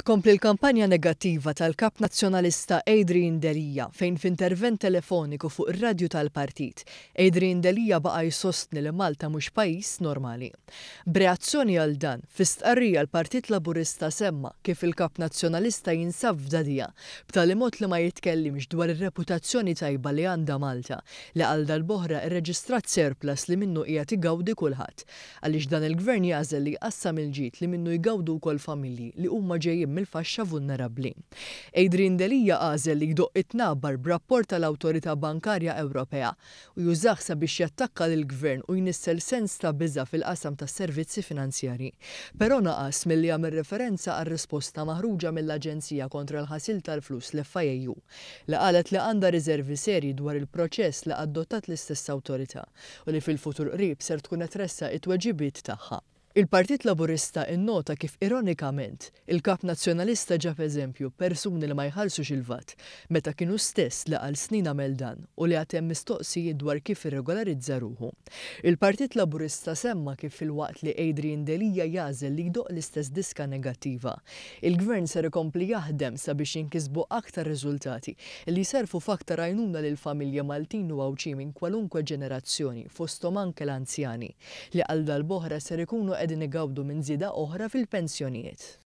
Tkompli l-kampanja negattiva tal-Kap Nazzjonalista Adrien Delija fejn f'intervent telefoniku fuq ir-radju tal-partit, Adrien Delija baqa' jsostni li Malta mhux pajjiż normali. B'reazzjoni għal dan, fi stqarrija l-Partit Laburista semma kif il-Kap Nazzjonalista jinsab f'dadija b'tali mod li ma jitkellimx dwar ir-reputazzjoni tajba li għandha Malta li għal darb'oħra rreġistrat surplus li minnu qiegħed igawdi kulħadd għaliex dan il-gvern jagħżel li jqassam il-ġid li minnu jgawdu wkoll familji li huma ġejjin mill-faxxa vulnerabbli. Adrien Delija għażel li jdoq itnabbar b'rapport tal-Awtorità Bankarja Ewropea u jużah sabiex jattakka lill-Gvern u jnissel sens ta' biża' fil-qasam tas-servizzi finanzjarji. Però naqas milli jagħmel referenza għar-risposta maħruġa mill-Aġenzija kontra l-ħasil tal-flus l-FIU li qalet li għandha riservi serji dwar il-proċess li adottat l-istess awtorità u li fil-futur qrib ser tkun qed tressa t-tweġibiet tagħha. Il-Partit Laburista innota kif ironikament il-Kap Nazzjonalista ġab eżempju persuni li ma jħallsux il-VAT meta kienu stess li għal snin għamel dan u li għatem mistoqsijiet dwar kif irregolarizza ruħu. Il-Partit Laburista semma kif fil-waqt li Adrien Delija jagħżel li jdoq l-istess diska negattiva. Il-Gvern ser ikompli jaħdem sabiex jinkisbu aktar riżultati li jserfu f'aktar għajnuna lil familja Maltin u għawċi minn kwalunkwe ġenerazzjoni fosthom anke l-anzjani li għal darb'oħra ser ikunu qegħdin igawdu minn żieda oħra fil-pensjonijiet.